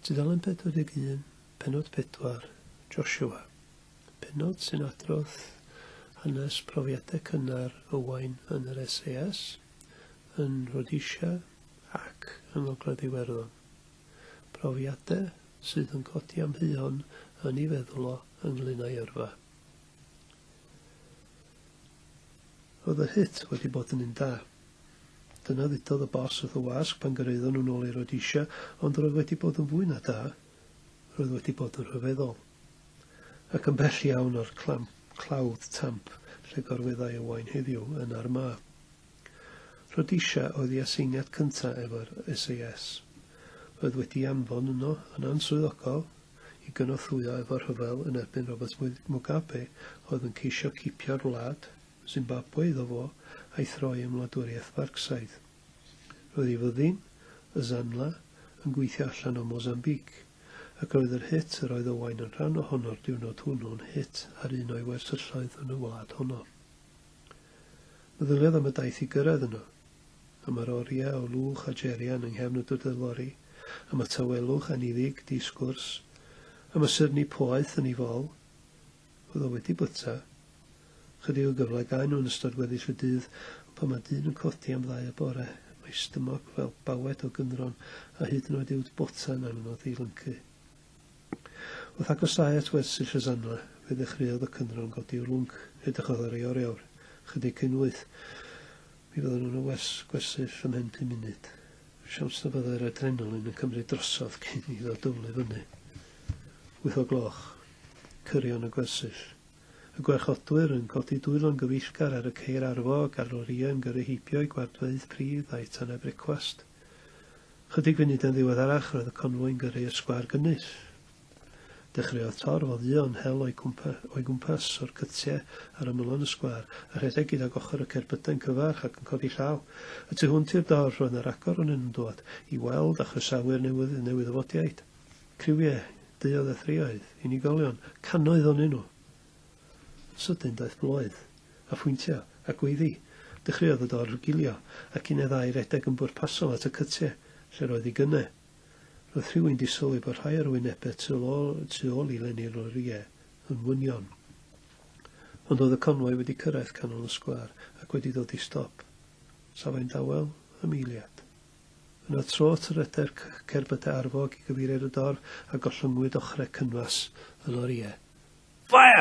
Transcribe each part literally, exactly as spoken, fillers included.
Tudalen pedwar deg un, penod pedwar, Joshua. Penod sy'n adrodd hanes profiadau cynnar Owain yn yr S A S, yn Rhodesia ac yng Ngogledd Iwerddon. Profiadau sydd yn codi amheuon yn ei feddwl o ynglyn â'i yrfa. Oedd y hit wedi bod yn un da. Dyna ddudodd y bos wrth y wasg pan gyrraeddon nhw'n ôl i Rhodesia, ond roedd wedi bod yn fwy na da. Roedd wedi bod yn rhyfeddol. Ac yn bell iawn o'r clam, clawdd tamp lle gorweddau Owain heddiw yn ar ma. Rhodesia oedd ei aseiniad cyntaf efo'r S A S. Roedd wedi anfon yno yn answyddogol i gynorthwyo efo'r rhyfel yn erbyn Robert Mugabe oedd yn ceisio cipio'r wlad, Zimbabwe iddo fo, a'i throi ym wladwriaeth Farcsaidd. Roedd ei fyddin, y Zanla, yn gweithio allan o Mozambique, ac roedd yr hit yr oedd Owain yn rhan ohono'r diwrnod hwnnw'n hit ar un o'i wersylloedd yn y wlad honno. Meddyliodd am y daith i gyrraedd yno, am yr oriau o lwch a jerian yng nghefn y dwyddelori, am y tawelwch aniddig disgwrs, am y syrni poeth yn ei fol, oedd o wedi byta. Chydig o gyfle gael nhw'n ystod weddill y dydd, pan mae dyn yn codi am ddau y bore, mae stymog fel bawed o gynron a hyd yn oed uwd botan anodd i lyncu. Wrth agosau at wersyll y Zanla, fe ddechreuodd y cynron godi o'r lwnc, edrychodd ar ei oriawr, chydig cyn wyth. Mi fydden nhw'n y wers, gwersyll ym mhen pum munud. Siawns na byddai'r adrenalin yn cymryd drosodd cyn i ddod dwflu fyny. Wyth o gloch, cyrion y gwersyll. Y gwerchodwyr yn codi dwylo'n gyfeillgar ar y ceir arfog a'r loria yn gyrru heibio i gwartfeydd prif a'i tanau brecwast. Chydig funud yn ddiweddarach roedd y convoi'n gyrru y sgwar gynnull. Dechreuodd torf o ddion hel o'i gwmpas, o'i gwmpas o'r cytiau ar ymylon y sgwar a rhedeg gydag ochr y cerbydau'n cyfarch ac yn codi llaw. Y tu hwnt i'r dorf roedd yna ragor yn yn dod i weld a chrysawyr newydd newydd o fodiaid. Criwiau, duodd a thrioedd, unigolion, cannoedd o'n nhw. Sydyn daeth bloedd, a phwyntio, a gweiddi. Dechreuodd y dorf gilio, ac un eddau redeg yn bwrpasol at y cytiau, lle roedd ei gynnau. Roedd rhywun di sylwi bod rhai o'r wynebau tu ôl, tu ôl i lenni'r oriau yn wynion. Ond oedd y conway wedi cyrraedd canol y sgwar ac wedi dod i stop. Safau'n dawel, ymiliad. Yna tro tyreda'r cerbydau arfog i gyfeiriad y dorf a gollwngwyd ochrau cynfas y loriau. Fire!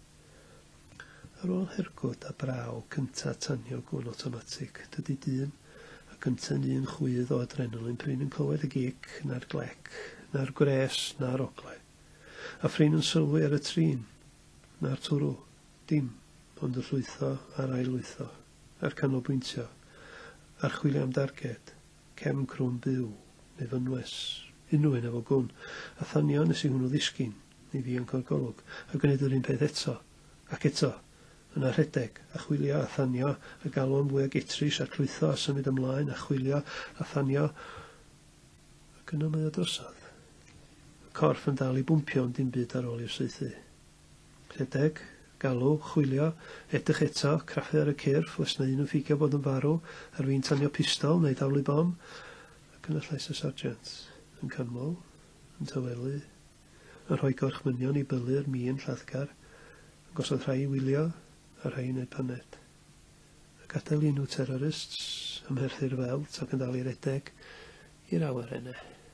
Ar ôl hergwd a braw cynta tanio gwn automatic, dydy dyn, a cynta'n un chwydd o adrenalin prin yn clywed y gic, na'r glec, na'r gwres, na'r oglau. A ffrin yn sylwi ar y trin, na'r twrw, dim, ond y llwytho a'r ailwytho, a'r canolbwyntio, a'r chwilio am darged, cefn crwm byw, neu fynwes, unrhyw un efo gwn, a thanio nes i hwnnw ddisgyn, neu ddianc o'r golwg, a gwneud yr un peth eto, ac eto, yna rhedeg, a chwilio a thanio, a galw am fwy o gitris a llwytho a symud ymlaen, a chwilio a thanio, ac yna mae o drosodd. Y corff yn dal i bwmpio ond dim byd ar ôl i'r saethu. Rhedeg, galw, chwilio, edrych eto, craffu ar y cyrff, os na un yn ffigio bod yn farw, ar fi'n tanio pistol neu dawlu bom, ac yna llais y sargent, yn canmol, yn tawelu, yn rhoi gorchmynion i bylu'r mi'n lladdgar, yn gosod rhai i wylio, a rhai yn ei paned. A gadael un nhw terrorists ymherthu'r felt ac yn dal i redeg i'r awyrennau.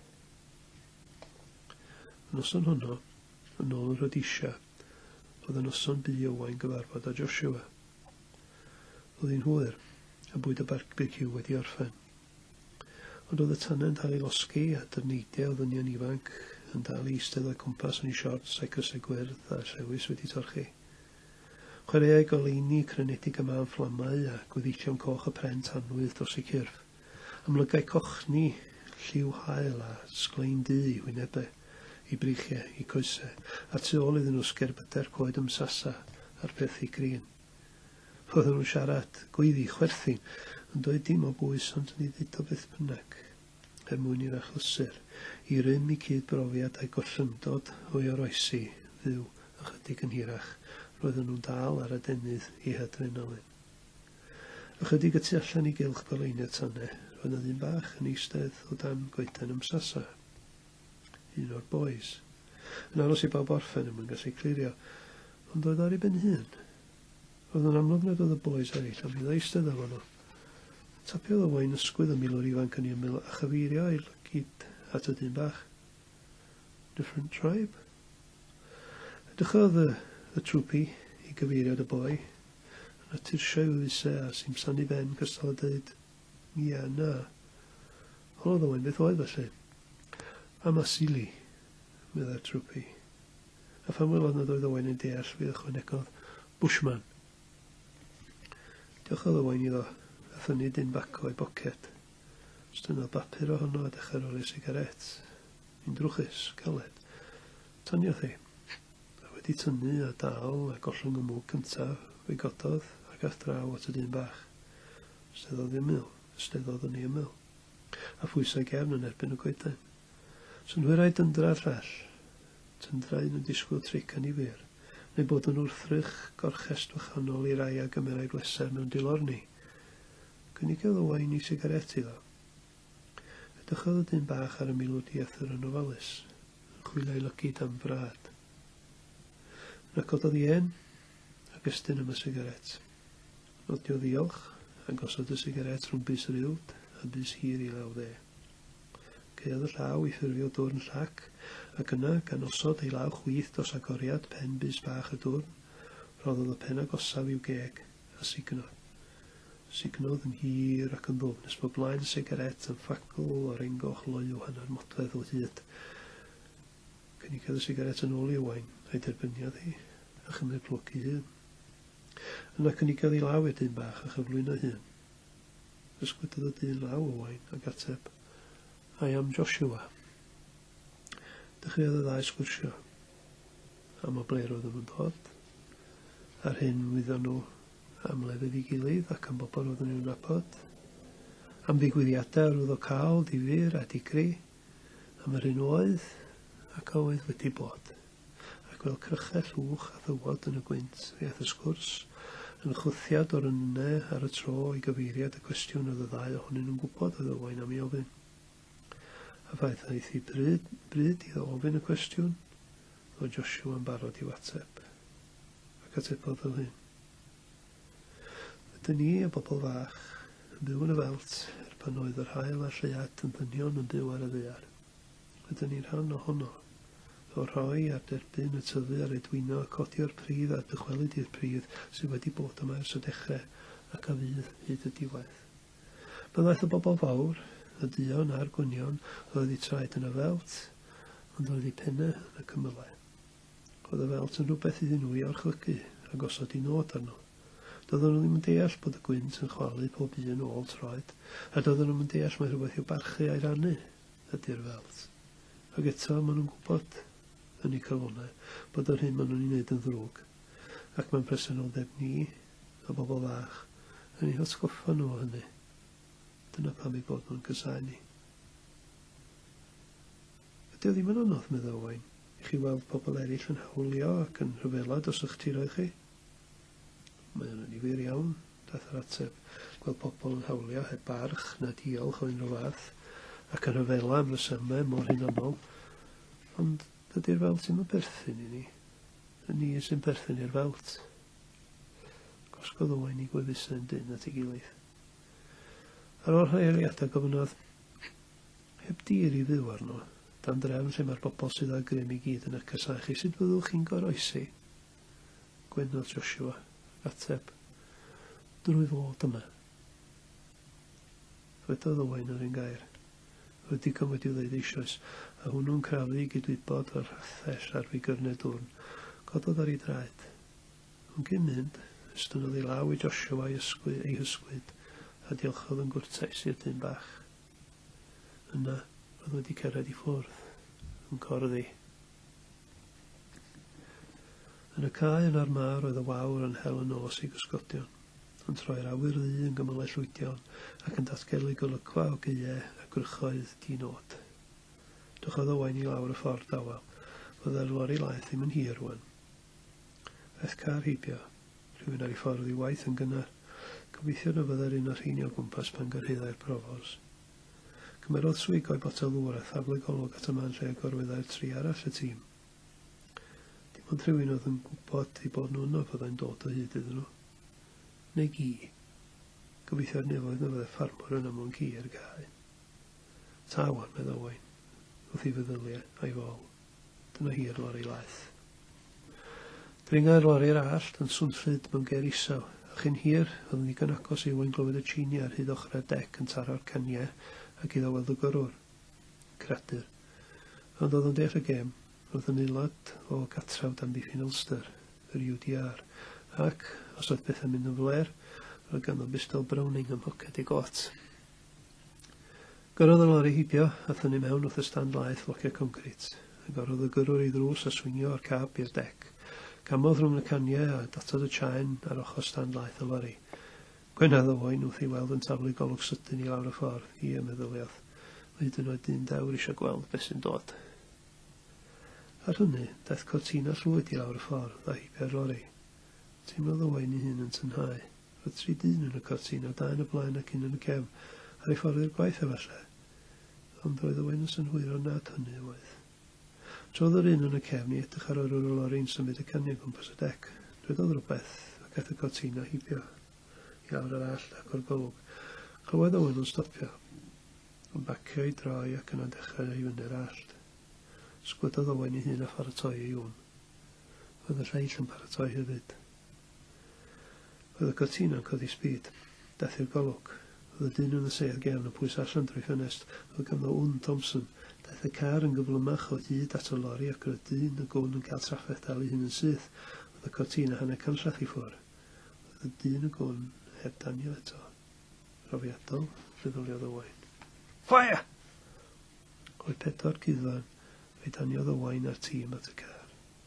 Y noson hwnnw, yn ôl yn Rhodesia, oedd y noson bu Owain gyfarfod â Joshua. Oedd hi'n hwyr, a bwyd y barbecue wedi orffen. Ond oedd y tanau'n dal i losgi a dyrneidiau o ddynion ifanc yn dal i eistedd o'i cwmpas yn ei shorts a'i cysau gwyrdd a llewis wedi torchi. Chwaraeau goleini crenedig y man fflamau a gweddillion coch y pren tanwydd dros ei cyrff. Amlygau cochni, lliw hael a sglein du i wynebau, i brichiau, i coesau, a tu ôl iddyn nhw sgerbydau'r coed ymsasa a'r perthi grin. Roedden nhw'n siarad, gweiddi, chwerthin, yn dweud dim o bwys ond yn ei ddyd o beth bynnag. Er mwyn i'r achlysur, i rym i cydbrofiad a'i gollymdod o'i oroesi, fyw ychydig yn hirach, roedden nhw'n dal ar y denydd i adrenalin. Ychydig y tu allan i gylch goleiniau tanau, roedd yna ddyn bach yn eistedd o dan goeden ymsasa. un o'r bois. Yn aros i bawb orffen yma'n gallu clirio, ond oedd ar ei ben hun. Oedd yn amlwg nad oedd y bois eraill am i ddeistedd efo nhw. Tapiodd o wain ysgwydd y milwr ifanc yn ei ymyl a chyfeirio ei lygyd at y dyn bach. Different tribe. Edrychodd y, y trwpi i gyfeiriad y boi, yn y tirsiau wyddusau a simsan i ben cystal a dweud, ia, na. Holodd o wain beth oedd felly. Am asili, medda'r trwpi. A phan welodd nad oedd o wain yn deall, fydd ychwanegodd Bushman. Diolchodd o wain iddo, a thynnu dyn baco o'i boced. Stynnodd bapur ohono a dechrau roli sigaret. Mi'n drwchus, caled. Tyniodd hi. A wedi tynnu a dal a gollwng y mwg cyntaf, fe gododd ac ath draw at y dyn bach. Steddodd i ymyl, steddodd yn ei ymyl. A phwysau gefn yn erbyn y goeden. Synhwyrau dyndra'r llall. Dyndrau yn disgwyl tric anifyr, neu bod yn wrthrych gorchest wahanol i rai a gymerau bleser mewn dilorni. Cynnigodd o wain i sigaret iddo. Edrychodd y dyn bach ar y milwr diethyr yn ofalus, yn chwilio ei lygyd am frad. Yna cododd i en, a gystyn am y sigaret. Nodio ddiolch, a gosod y sigaret rhwng bus yr uwd a bus hir i law dde. Caeodd y llaw i ffurfio dwrn llac, ac yna, gan osod ei law chwith dos agoriad pen bus bach y dwrn, roddodd y pen agosaf i'w geg a signodd. Signodd yn hir ac yn ddwfn, nes bod blaen sigaret yn ffacl o'r engoch loiw hanner modfedd o hyd. Cynnigodd y sigaret yn ôl i'w wain, a'i derbyniodd hi, a chymryd plwc i hun. Yna cynnigodd i law i'r dyn bach a chyflwyno hun. Ysgwydodd y dyn law o wain ac ateb, I am Joshua. Dechreuodd y ddau sgwrsio. Am o ble roedd yn dod. Ar hyn wyddon nhw am lefydd i gilydd ac am bobl roedden nhw'n nabod. Am ddigwyddiadau roedd o cael, difyr a digri. Am yr un oedd ac a oedd wedi bod. Ac fel crychau llwch a ddywod yn y gwynt, fe ath y sgwrs, yn chwthiad o'r ynnau ar y tro i gyfeiriad y cwestiwn oedd y ddau ohonyn nhw'n gwybod oedd y wain am ei ofyn. A faeth aeth i bryd, bryd iddo ofyn y cwestiwn, o Joshua yn barod i'w ateb. Ac atebodd fel hyn. Ydyn ni a bobl fach yn byw yn y felt er pan oedd yr hael a'r lleuad yn ddynion yn byw ar y ddaear. Ydyn ni'n rhan ohono, o rhoi ar derbyn y tyfu ar edwyno a codio'r pridd a dychwelyd i'r pridd sydd wedi bod yma ers y dechrau ac a fydd hyd y diwedd. Byddai'r y bobl fawr, y dion a'r gwynion oedd eu traed yn y felt, ond oedd eu pennau yn y cymylau. Oedd y felt yn rhywbeth iddyn nhw i orchlygu a gosod i nod arno. Doedden nhw ddim yn deall bod y gwynt yn chwalu pob un o ôl troed, a doedden nhw'n deall mae rhywbeth i'w barchu a'i rannu ydy'r felt. Ac eto maen nhw'n gwybod yn eu cyflwnau bod yr hyn maen nhw'n ei wneud yn ddrwg, ac mae'n presenoldeb ni, a bobl fach, yn ei hosgoffa nhw o hynny. Dyna pam ei bod nhw'n gysau ni. Ydy o ddim yn anodd, medda Owain, i chi weld pobl eraill yn hawlio ac yn rhyfelad os ych tiroedd chi? Mae yna'n ifir iawn, dath yr ateb, gweld pobl yn hawlio heb barch na diolch o unrhyw fath, ac yn rhyfela am resymau mor hunanol, ond dydy'r felt ddim yn berthyn i ni. Y ni sy'n berthyn i'r felt. Gosgodd Owain i gwefusau'n dyn at ei gilydd. Ar o'r rhai eiliadau gofynodd, heb dir i ddiw arno, dan drefn lle mae'r bobl sydd â grym i gyd yn y cysachu, sut fyddwch chi'n goroesi? Gwenodd Joshua, ateb, drwy fod yma. Fedodd Owain ar un gair. Wedi cymryd i'w ddeud eisoes, a hwnnw'n crafu i gydwybod o'r rathell ar figyrnau dwrn, cododd ar ei draed. Ond cyn mynd, ystynnodd ei law i Joshua ei ysgwyd, ei hysgwyd, a diolchodd yn gwrtais i'r dyn bach. Yna, oedd wedi cyrraedd i ffwrdd, yn corddi. Yn y cae yn ar mar oedd y wawr yn hel yn os i gysgodion, yn troi'r awyr ddu yn gymylau llwydion ac yn datgelu golygfa o geiau a grychoedd dinod. Dychodd Owain i lawr y ffordd dawel, fydda'r lori laeth ddim yn hir rwan. Aeth car heibio, rhywun ar ei ffordd i waith yn gynnar, gobeithio na fyddai'r un o'r rheini o gwmpas pan gyrhaeddau'r profos. Cymerodd swig o'i botel ddŵr a thaflu golwg at y man lle agorwyddau'r tri arall y tîm. Dim ond rhywun oedd yn gwybod ei bod nhw'n o fyddai'n dod o hyd iddyn nhw. Neu gi. Gobeithio'r nefoedd na fydde ffarmwr yna mewn ci ar gau. Ta wan, meddwl Owain, wrth i feddyliau a'i fol. Dyna hi'r lori laeth. Dringa'r lori'r allt yn swnllyd mewn ger isaw, a chyn hir oedd yn ddigon agos i Owain glywed y chini ar hyd ochrau'r dec yn taro'r caniau ac iddo weld y gyrwr. Credur. Ond oedd yn deall y gêm, roedd yn aelod o gatrawd amddiffyn Ulster, yr U D R, ac, os oedd beth yn mynd yn fler, roedd ganddo bistol Browning ym mhoced ei got. Gorodd y lori hibio a thynnu mewn wrth y stand laeth flociau concrit, a gorodd y gyrwr i ddrws a swingio o'r cab i'r dec. Camodd rhwng y caniau a datod y chaen ar ochr stand laeth y lori. Gwenhedd Owain wrth i weld yn taflu golwg sydyn i lawr y ffordd, i ymeddyliad. Hyd yn oed dyn dawr eisiau gweld beth sy'n dod. Ar hynny, daeth cortina llwyd i lawr y ffordd a hibio'r lori. Teimlodd Owain ei hun yn tynhau. Roedd tri dyn yn y cortina, dau yn y blaen ac un yn y cefn, ar ei ffordd i'r gwaith efallai. Ond roedd Owain yn synhwyro nad hynny oedd. Trodd yr un yn y cefn i edrych ar yr o'r lori'n symud y caniau gwmpas y dec. Dwedodd rhywbeth ac aeth y cortina hibio i lawr yr allt ac o'r golwg. Clywed Owain yn stopio. Yn bacio i droi ac yna dechrau i fyny'r allt. Sgwydodd Owain ei hun a pharatoi ei wn. Oedd y lleill yn paratoi hefyd. Oedd y cortina'n codi sbyd. Daeth i'r golwg. Oedd y dyn yn y seiad gefn y pwys allan drwy ffenest. Oedd ganddo wn Thompson. Daeth y car yn gyflymach o hyd at y lori ac yr dyn y gwn yn cael trafferth dal ei hun yn syth. Oedd y cortina hanner canllath i ffwr. Oedd y dyn y gwn heb danio eto. Profiadol, feddyliodd Owain. Fire! Oedd pedwar gyddon fe daniodd Owain a'r tîm at y car.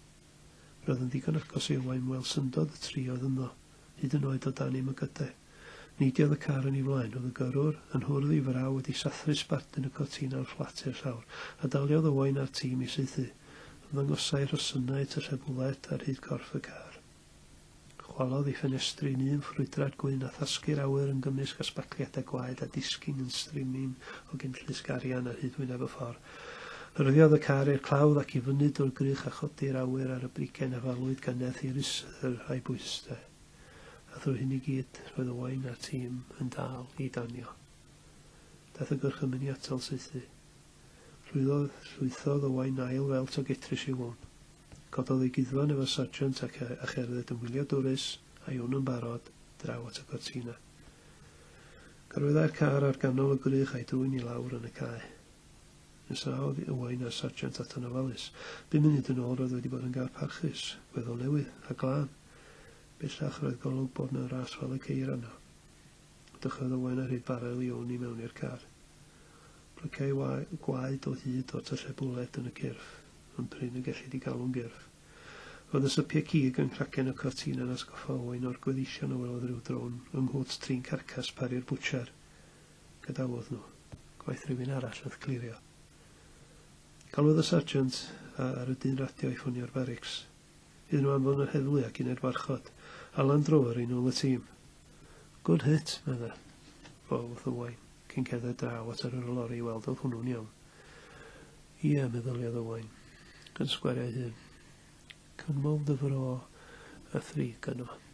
Roedd yn ddigon agos i Owain weld syndod y tri oedd yno, hyd yn oed o dan ei mygydau. Neidiodd y car yn ei flaen, oedd y gyrwr yn hwrdd i fraw wedi sathru sbartyn y cortina o'r fflat i'r llawr, a daliodd Owain a'r tîm i saethu. Oedd ddangosau rhosynau tyllebwled ar hyd corff y car. Chwalodd ei ffenestri un ffrwydrad gwyn a thasgu'r awyr yn gymysg asbacliadau gwaed a disgyn yn streaming o gynllys garian ar hyd wyneb y ffordd. Ryddiodd y car i'r clawdd ac i fyny drwy'r grych a chodi'r awyr ar y bricen a falwyd ganedd i'r isr a'i bwystau. A drwy hyn i gyd, roedd Owain a'r tîm yn dal i danio. Daeth y gyrchymyn i atal saethu. Llwyddodd, llwythodd Owain ail fel togetris i wn. Cododd ei gyddfan efo sargeant ac a cherdded yn wylio dwrus a'i wn yn barod draw at y cortina. Gyrwyddai'r car ar ganol y grych a'i dwyn i lawr yn y cae. Nesaodd Owain a'r sargeant at yn ofalus. Bum munud yn ôl roedd wedi bod yn gar parchus, weddol newydd a glân. Bellach roedd golwg bod yna'n ras fel y ceir arno. Dychodd Owain ar hyd barel i wn i mewn i'r car. Blycau gwaed o hyd o tyllebwled yn y cyrff, ond pryn y gellid i galw'n gyrff. Roedd y sypiau cig yn cracen y cortina yn asgoffa Owain o'r gweddision o welodd rhyw dron yng nghwt trin carcas pari'r bwtsiar. Gadawodd nhw. Gwaith rhywun arall oedd clirio. Galwodd y sargeant ar y dyn radio i ffonio'r barracks. Iddyn nhw anfon yr heddlu ac uned warchod. Alan Drower i nôl y tîm. Good hit, medda. Fo wrth Owain, cyn cerdded draw at yr lori i weld oedd hwnnw'n iawn. Ie, meddyliodd Owain, yn sgwariau hyn. Cynmodd y fro y thrig yno.